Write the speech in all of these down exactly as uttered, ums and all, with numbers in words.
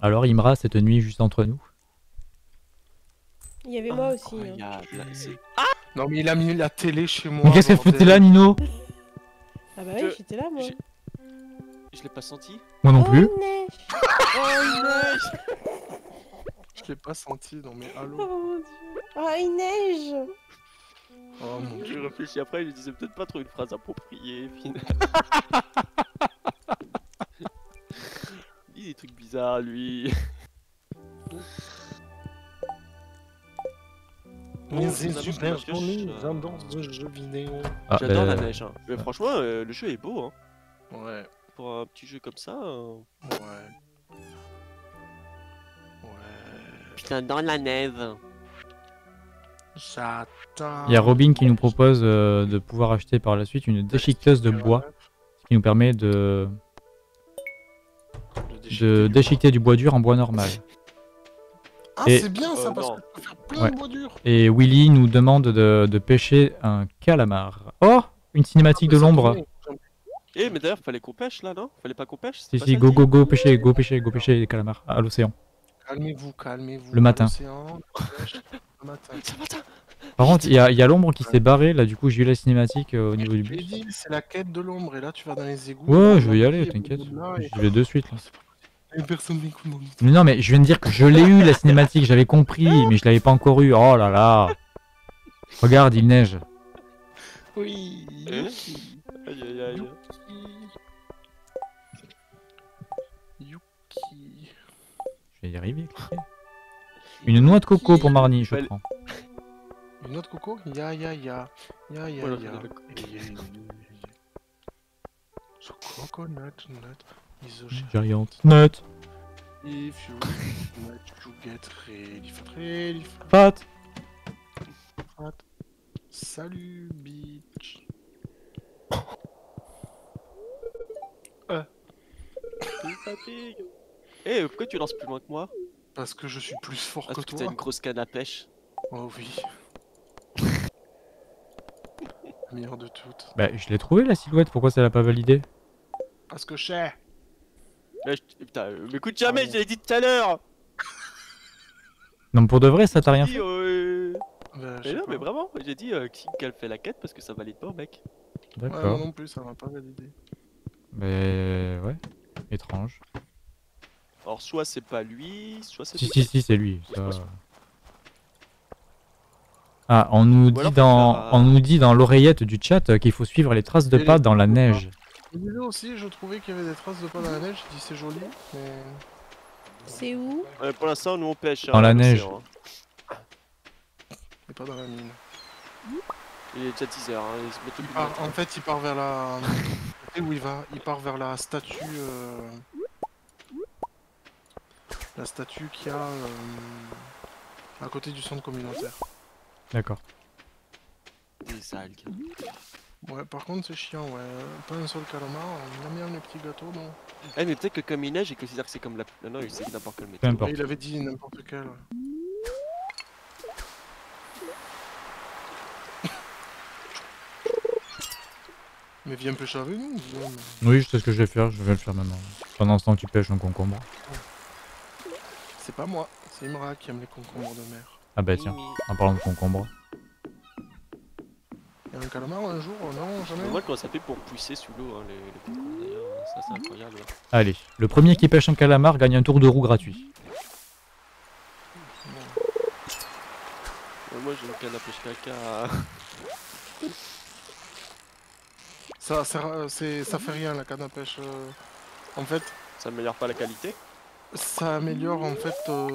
Alors Imra, cette nuit juste entre nous. Il y avait moi aussi. Hein. Incroyable, c'est- Non mais il a mis la télé chez moi. Mais qu'est-ce qu'elle bordel. foutait là, Nino? Ah bah oui, Je- j'étais là moi. j'ai- Je l'ai pas senti. Moi non plus. Oh, neige. Oh, il neige. Je l'ai pas senti, non mais Oh allô. mon dieu. Oh, il neige. Oh mon Je dieu. réfléchis après, je disais peut-être pas trop une phrase appropriée, finalement. Il dit des trucs bizarres, lui. Mais on c'est annonce super que je- joli, euh, j'adore ce jeu vidéo. Ah, J'adore bah, la neige. Hein. Mais franchement, euh, le jeu est beau. Hein. Ouais, Pour un petit jeu comme ça. euh, ouais. Ouais. Putain, dans la neige. J'attends. il y a Robin qui nous propose euh, de pouvoir acheter par la suite une déchiqueteuse de bois, ce qui nous permet de, de déchiqueter du bois dur en bois normal. Ah, Et- c'est bien ça, Euh, parce non. qu'on peut faire plein Ouais. de bois dur. Et Willy nous demande de, de pêcher un calamar. Oh, une cinématique de l'ombre. Eh, mais d'ailleurs, fallait qu'on pêche là, non? Fallait pas qu'on pêche? Si, C'était pas si, ça, go, le go, deal go, pêcher, go, pêcher, go, pêcher les calamars à l'océan. Calmez-vous, calmez-vous. Le matin. L'océan, la pêche, le matin. Ça va, ça Par contre, il y a, il y a l'ombre qui s'est barrée, là, du coup, j'ai eu la cinématique euh, au niveau du Je l'ai bus. dit, c'est la quête de l'ombre, et là tu vas dans les égouts. Ouais, dans je vais y le aller, lit, et t'inquiète. blablabla, et- J'y vais de suite, là. Et personne n'écoute mon histoire. Mais non, mais je viens de dire que je l'ai eu, la cinématique, j'avais compris, mais je l'avais pas encore eu. Oh là là. Regarde, il neige. Oui. Hein Yuki. Aïe aïe aïe. Yuki. Je vais y arriver, cliquer. Une noix de coco pour Marnie, je Fallait- prends. Une autre coco? Ya ya ya. Ya ya Voilà, ya. fallait le- Ya, ya, ya, ya, ya. So coconut nut is a shell. Giant nut. If you nut, you get ready for ready for Fat. fat. Salut, bitch. Eh, pourquoi tu lances plus loin que moi? Parce que je suis plus fort Parce que que t'as toi. une grosse canne à pêche. Oh oui. La meilleure de toutes. Bah, je l'ai trouvé la silhouette, pourquoi ça l'a pas validé? Parce que cher. Là, je... Putain, euh, m'écoute jamais, Pardon. je l'ai dit tout à l'heure! Non, pour de vrai, ça t'a rien Dis, fait? euh, Bah, je Mais sais non, pas. mais vraiment, j'ai dit euh, qui- qu'elle fait la quête parce que ça valide pas, mec. Ouais, moi D'accord. non plus, ça m'a pas validé. Mais ouais, étrange. Alors, soit c'est pas lui, soit c'est Si, toi. si, si, c'est lui. Ça... Ah, on nous, Ou dit alors, faut dans... faire, euh, on nous dit dans l'oreillette du chat euh, qu'il faut suivre les traces de Et pas les- dans la neige. Au début aussi, je trouvais qu'il y avait des traces de pas dans la neige. Je dis c'est joli, mais. C'est où? Ouais, pour l'instant, nous on pêche. Dans hein, la l'océan, neige. hein. mais pas dans la mine. Il est déjà dix heures, hein, il se met tout Il le part- matin. en fait, il part vers la. Tu sais où il va? Il part vers la statue. euh, La statue qu'il y a euh, à côté du centre communautaire. D'accord. Des algues. Ouais, par contre, c'est chiant, ouais. Pas un seul calamar, on aime bien les petits gâteaux, non? Eh, mais peut-être que comme il neige, il considère que c'est comme la. Non, non, il sait que n'importe quelle Peu météo. importe. Et il avait dit n'importe quel. ouais. Mais viens pêcher avec nous, Guillaume. Oui, je sais ce que je vais faire, je vais le faire maintenant. Pendant ce temps, tu pêches un concombre. C'est pas moi, c'est Imra qui aime les concombres de mer. Ah bah tiens, en parlant de concombre. Il y a un calamar un jour? Non, jamais. Moi, comment ça fait pour pousser sous l'eau, hein, les, les concombres d'ailleurs, ça c'est incroyable. Allez, le premier qui pêche un calamar gagne un tour de roue gratuit. Ouais, moi j'ai une canne à pêche caca. Ça, ça, c'est- ça fait rien la canne à pêche. euh. En fait, Ça améliore pas la qualité. ça améliore en fait euh,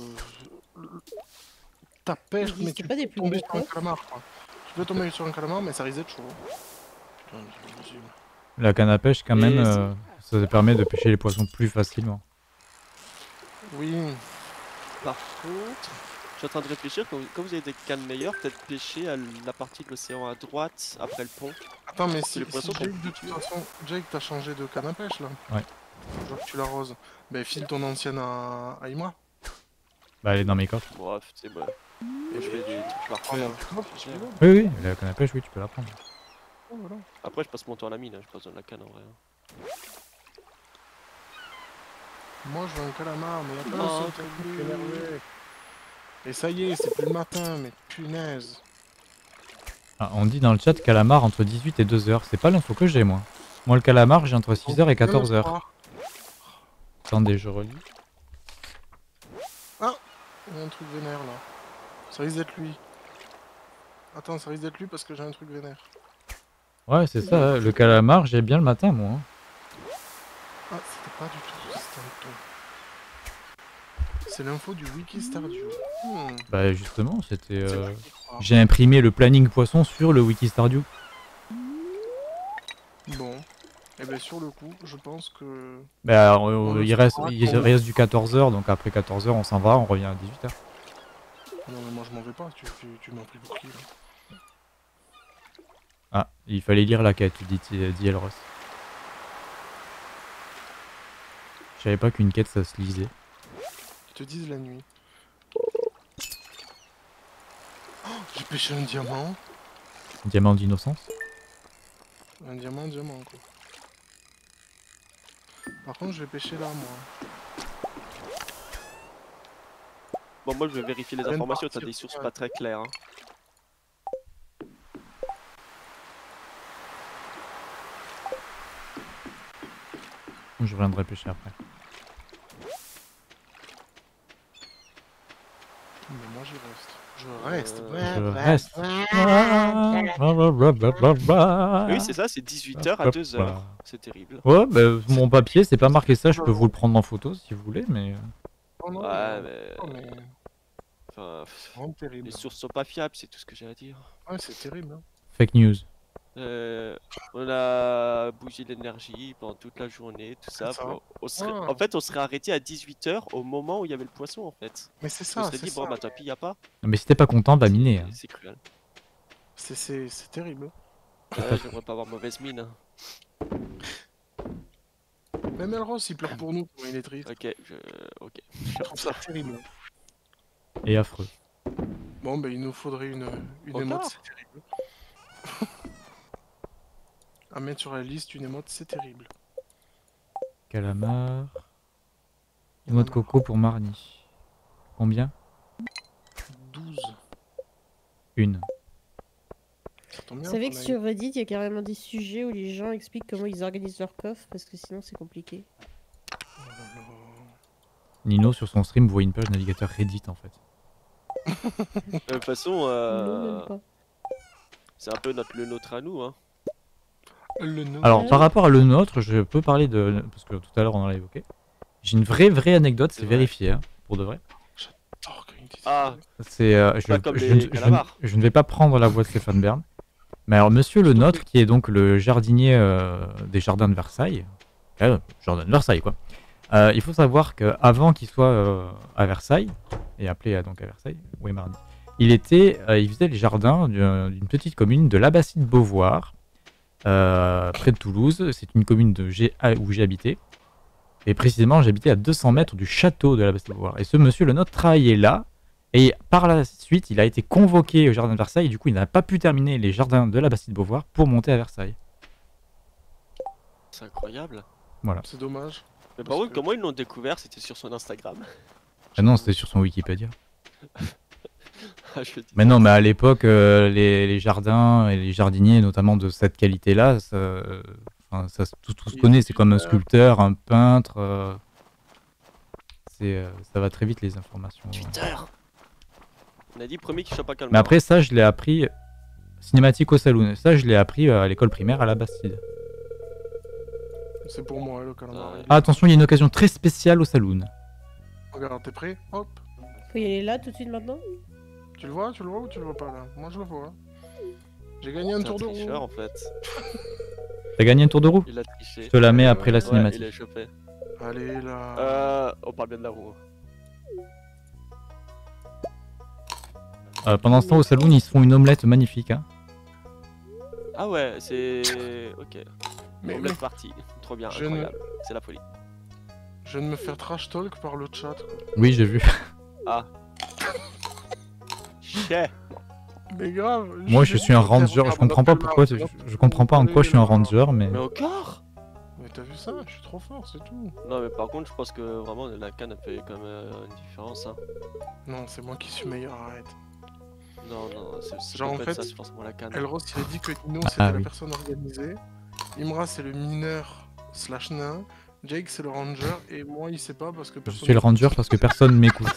ta pêche, Il mais existe tu pas des peux plus tomber gros sur un coques? calamar quoi. Tu peux tomber sur un calamar, mais ça risque d'être chaud. Putain, c'est pas possible. La canne à pêche, quand Et même, c'est- euh, ça te permet de pêcher les poissons plus facilement. Oui, Par contre, je suis en train de réfléchir, quand vous, quand vous avez des cannes meilleures, peut-être pêcher à la partie de l'océan à droite, après le pont. attends, mais si, les si poissons Jake, sont de toute façon, Jake, t'as changé de canne à pêche là. Ouais. Genre que tu l'arroses. Ben file ton ancienne à, à Imra. Bah, elle est dans mes coffres. Bref, c'est bon. Et Je fais des trucs, je la prends refais. un hein. petit coffre, tu peux. Oui, oui, la canne à pêche, oui, tu peux la prendre. Oh, voilà. Après, je passe mon temps à la mine, hein, j'ai pas besoin de la canne en vrai. hein. Moi je veux un calamar, mais il y a pas Oh, un seul t'as truc vu. énervé. Et ça y est, c'est plus le matin, mais punaise. Ah, on dit dans le chat calamar entre dix-huit et deux heures. C'est pas l'info que j'ai moi. Moi le calamar j'ai entre six heures et quatorze heures. Attendez, je relis. Ah, il y a un truc vénère là. Ça risque d'être lui. Attends, ça risque d'être lui parce que j'ai un truc vénère. Ouais, c'est ça, hein. Le calamar j'ai bien le matin moi. hein. Ah, c'était pas du tout, c'était un ton. C'est l'info du wiki Stardew. Hmm. Bah justement, c'était... C'est Euh... pas qui croire. J'ai imprimé le planning poisson sur le wiki Stardew. Bon. Et ben sur le coup, je pense que... Bah alors, On euh, le il, reste, fera il quand- reste du quatorze heures, donc après quatorze heures on s'en va, on revient à dix-huit heures. Non mais moi je m'en vais pas, tu, tu, tu m'as pris pour qui là? Ah, il fallait lire la quête, dit, dit Elros. Je savais pas qu'une quête ça se lisait. Ils te disent la nuit. Oh, j'ai pêché un diamant. Diamant d'innocence. Un diamant, un diamant quoi. Par contre je vais pêcher là moi. Bon, moi je vais vérifier les Viens de informations, t'as partir, des sources ouais. pas très claires. Hein. Je reviendrai pêcher après. Mais moi j'y reste. Je reste. Euh, Je reste. Oui, c'est ça, c'est dix-huit heures à deux heures. C'est terrible. Ouais, bah, mon papier, c'est pas marqué ça, je peux vous le prendre en photo si vous voulez, mais... Oh non, Ouais, non, mais. non, mais... Enfin, pff, Vraiment terrible. les sources sont pas fiables, c'est tout ce que j'ai à dire. Ouais, c'est terrible. Hein. Fake news. Euh, on a bougé l'énergie pendant toute la journée, tout ça. ça. Bon, on serait- Ah. En fait, on serait arrêté à dix-huit heures au moment où il y avait le poisson en fait. Mais c'est On ça, serait c'est dit, ça. bon, bah tant pis, y a pas. Mais si t'es pas content, bah miner. Hein. C'est cruel. C'est- C'est c'est terrible. Ouais, j'aimerais pas avoir mauvaise mine. hein. Même Elros, il pleure pour nous, quand il est triste. Ok, je. Ok. Je trouve ça terrible. Et affreux. Bon, ben il nous faudrait une, une Encore émote, c'est terrible. À mettre sur la liste, une émote, c'est terrible. Calamar. Noix de coco pour Marnie. Combien? douze. Une. Ça tombe Vous bien. savez qu'on que aille- sur Reddit, il y a carrément des sujets où les gens expliquent comment ils organisent leur coffre parce que sinon c'est compliqué. Oh là là. Nino sur son stream voit une page navigateur Reddit en fait. De toute façon, Non, euh, même pas. c'est un peu notre, le nôtre à nous. Hein. Le nom. Alors Ouais. par rapport à le nôtre, je peux parler de... Parce que tout à l'heure on en a évoqué. J'ai une vraie vraie anecdote, C'est c'est vrai. vérifié, hein, pour de vrai. Oh, quand il dit Ah. ça. C'est, euh, je, Pas comme je les ne- je ne- calamars. je ne vais pas prendre la voix de Stéphane Bern. Mais alors, monsieur le nôtre, qui est donc le jardinier euh, des jardins de Versailles, euh, jardin de Versailles quoi, euh, il faut savoir qu'avant qu'il soit euh, à Versailles, et appelé euh, donc à Versailles, oui mardi, il, était, euh, il faisait les jardins d'une d'une petite commune de l'Abbatie de Beauvoir, euh, près de Toulouse. C'est une commune de G- où j'ai habité. Et précisément, j'habitais à deux cents mètres du château de l'Abbatie de Beauvoir. Et ce monsieur le nôtre travaillait là. Et par la suite, il a été convoqué au jardin de Versailles. Et du coup, il n'a pas pu terminer les jardins de l'Abbatie de Beauvoir pour monter à Versailles. C'est incroyable. C'est dommage. Mais par Parce contre, que- comment ils l'ont découvert? C'était sur son Instagram. Ah non, c'était sur son Wikipédia. Ah, je dis Mais non, mais à l'époque, euh, les, les jardins et les jardiniers, notamment de cette qualité-là, ça, euh, enfin, ça, se- tout, tout se Ils connaît. ont C'est comme un fait, euh, sculpteur, un peintre. euh, c'est, euh, ça va très vite les informations. ouais. Twitter. On a dit premier qui chope un calmar. Mais après, ça, je l'ai appris cinématique au saloon. Ça, je l'ai appris euh, à l'école primaire à la Bastide. C'est pour moi, le calamar. Ah, il est- Ah, attention, il y a une occasion très spéciale au saloon. Regarde, t'es prêt? Hop. Faut y aller là tout de suite maintenant? Tu le vois? Tu le vois ou tu le vois pas là? Moi je le vois. J'ai gagné un C'est un tour de tricheur roue. en fait. T'as gagné un tour de roue? Il a triché. Je te la mets après la Ouais, Ouais, cinématique. il a chopé. Allez là. Euh, on parle bien de la roue. Euh, pendant ce temps, au saloon, ils se font une omelette magnifique. Hein. Ah ouais, c'est. Ok. Mais, Omelette partie. Trop bien, Je ne- incroyable. C'est la folie. je viens de me faire trash talk par le chat. quoi. Oui, j'ai vu. Ah. Chais. Mais grave. Moi, je suis un ranger. Je comprends pas pourquoi. Je, je comprends pas en quoi je suis un ranger, mais. Mais encore? Mais t'as vu ça? Je suis trop fort, c'est tout. Non, mais par contre, je pense que vraiment la canne a fait quand même euh, une différence. Hein. Non, c'est moi qui suis meilleur, arrête. Non, non, c'est c'est Genre, pas en fait fait, ça, c'est forcément la canne. Elros, il a dit que Nino, c'était Ah la oui. personne organisée. Imra, c'est le mineur slash nain. Jake, c'est le ranger. Et moi, il sait pas parce que Je personne... suis le ranger parce que personne m'écoute.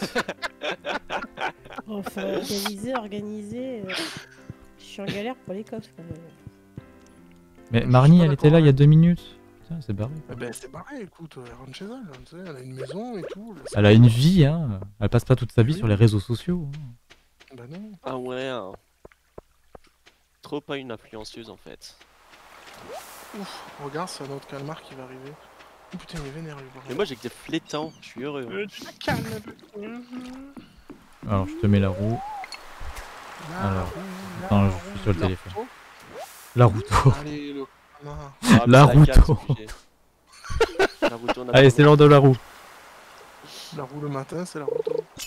Enfin, organisé, organisé. euh, Je suis en galère pour les coffres. quand même. Mais Je suis Marnie, pas elle était d'accord là il y a avec- deux minutes. Putain, c'est barré. Eh ben, c'est barré, écoute, elle rentre chez elle, hein, tu sais, elle a une maison et tout. là, c'est Elle a pas- une vie, hein. Elle passe pas toute sa vie Oui. sur les réseaux sociaux. hein. Bah non. Ah ouais, hein. Trop pas une influenceuse en fait. Ouf, regarde, c'est un autre calmar qui va arriver. Oh putain, il est vénère, lui, par Mais contre. moi j'ai que des flétans, je suis heureux. hein. Euh, tu te calmes un peu. Mhm. Alors, je te mets la roue. La Alors, roue, la attends, je roue, suis sur le la téléphone. roue. La routeau. Allez, le calmar. Ah, mais La c'est canne, c'est routeau. obligé. La routeau, on a Allez, pas c'est le l'heure de la roue. La roue le matin, c'est la roue.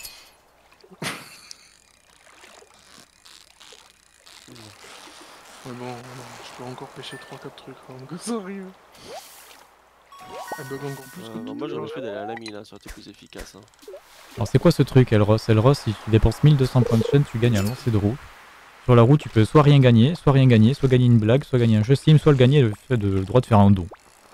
Mais bon, non, je peux encore pêcher trois quatre trucs avant que ça arrive. Elle bug encore plus droit. que Euh, tout moi à j'aurais l'heure. fait d'aller à la mine, hein, ça aurait été plus efficace. Hein. Alors, c'est quoi ce truc, Elros? Elros, si tu dépenses mille deux cents points de chaîne, tu gagnes un lancer de roue. Sur la roue, tu peux soit rien gagner, soit rien gagner, soit gagner une blague, soit gagner un jeu Steam, soit le gagner le fait de le droit de faire un don.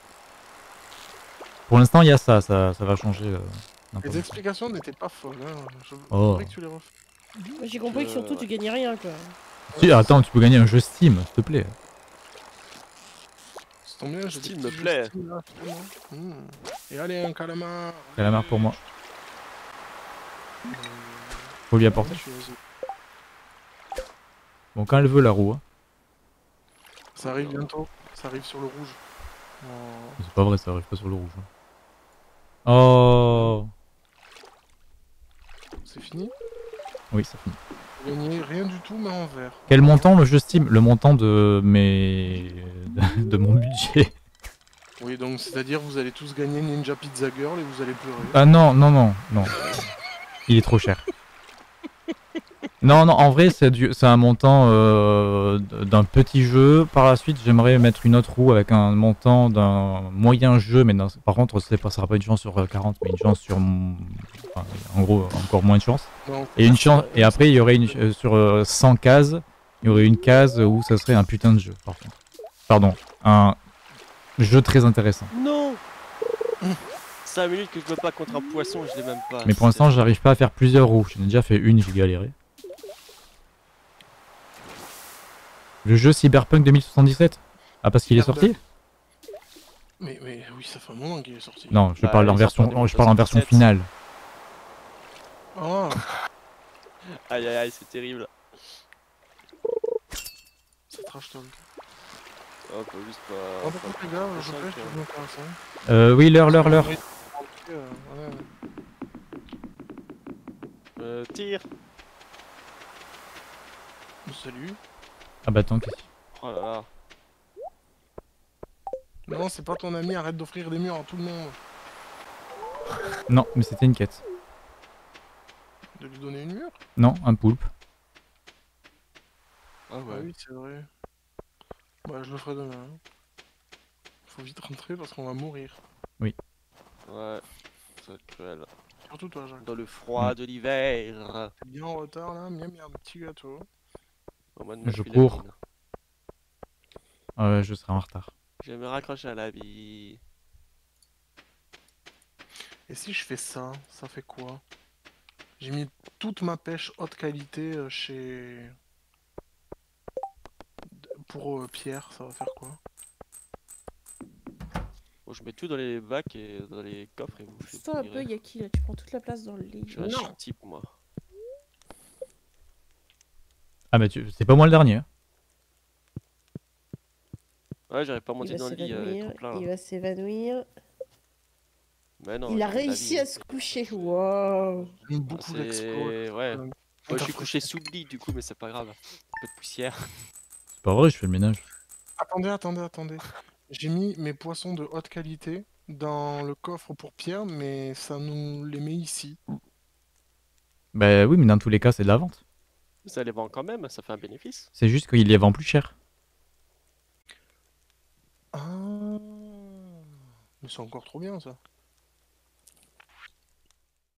Pour l'instant, il y a ça, ça, ça va changer. euh, n'importe Les quoi. explications n'étaient pas folles, hein. Je Oh. voudrais que tu les refais. Moi, j'ai compris que Euh, surtout tu gagnais rien quoi. Si, attends, tu peux gagner un jeu Steam, s'il te plaît. Ça tombe bien, j'ai des Steam petits me jeux plaît. Steam, là, finalement. Hmm. Et allez, un calamar. Calamar pour moi. Euh, Faut lui apporter. je suis désolé. Bon, quand elle veut, la roue. hein. Ça arrive bientôt, ça arrive sur le rouge. Oh. C'est pas vrai, ça arrive pas sur le rouge. hein. Oh. C'est fini? Oui, ça finit. Vous gagnez rien du tout, mais en vert. Quel montant le jeu Steam? Le montant de mes... de mon budget. Oui, donc c'est-à-dire vous allez tous gagner Ninja Pizza Girl et vous allez pleurer. Ah non, non, non, non. Il est trop cher. Non, non, en vrai, c'est du- c'est un montant euh, d'un petit jeu. Par la suite, j'aimerais mettre une autre roue avec un montant d'un moyen jeu, mais dans- par contre, c'est pas, ça sera pas une chance sur euh, quarante, mais une chance sur... mon- enfin, en gros, encore moins de chance. Non, Et une chance, et après, il y aurait une, euh, sur euh, cent cases, il y aurait une case où ça serait un putain de jeu, par contre. Pardon, un jeu très intéressant. Non cinq minutes que je me bats contre un poisson, je l'ai même pas. Mais pour l'instant, j'arrive pas à faire plusieurs roues. J'en ai déjà fait une, j'ai galéré. Le jeu Cyberpunk deux mille soixante-dix-sept? Ah, parce qu'il est Merde. sorti? Mais, mais oui, ça fait un moment qu'il est sorti. Non, je Bah, parle en il version, sort pas en je parle en version deux mille soixante-dix-sept. finale. Oh, Aïe aïe aïe, c'est terrible. c'est trash talk. Oh, pas juste pas. Ah, par contre, les gars, je ça, pêche, que- je me casse. Hein. Euh, oui, l'heure, l'heure, l'heure. Euh, ouais. Euh, tire. Salut. Ah bah tant pis. Oh là là. Non, c'est pas ton ami, arrête d'offrir des murs à tout le monde. Non, mais c'était une quête. De lui donner une mur? Non, un poulpe. Ah Ah ouais. oui, c'est vrai. Bah, je le ferai demain. hein. Faut vite rentrer parce qu'on va mourir. Ouais. Ça va être cruel. Surtout toi, Jacques. Dans le froid de l'hiver. T'es bien en retard là, miam miam, petit gâteau. Au moins de Je mettre les cours. mines. Ah ouais, je serai en retard. Je vais me raccrocher à la vie. Et si je fais ça, ça fait quoi? J'ai mis toute ma pêche haute qualité euh, chez... Pour euh, Pierre, ça va faire quoi? Bon, je mets tout dans les bacs et dans les coffres et vous faites Toi un virer. peu, Yaki là, tu prends toute la place dans le lit. Je suis un Non. chic type moi. Ah bah tu... c'est pas moi le dernier. hein. Ouais, j'arrive pas à Il monter va dans le lit avec s'évanouir, tout plein il là. va s'évanouir. Mais non, Il a j'ai la réussi vie. à se coucher. Wow. J'aime Ah, beaucoup c'est- l'exploit. Ouais. Euh, Moi, je suis couché sous le lit du coup, mais c'est pas grave. Un peu de poussière. C'est pas vrai, je fais le ménage. Attendez, attendez, attendez. J'ai mis mes poissons de haute qualité dans le coffre pour Pierre, mais ça nous les met ici. Bah oui, mais dans tous les cas, c'est de la vente. Ça les vend quand même, ça fait un bénéfice. C'est juste qu'il les vend plus cher. Ah. c'est encore trop bien ça.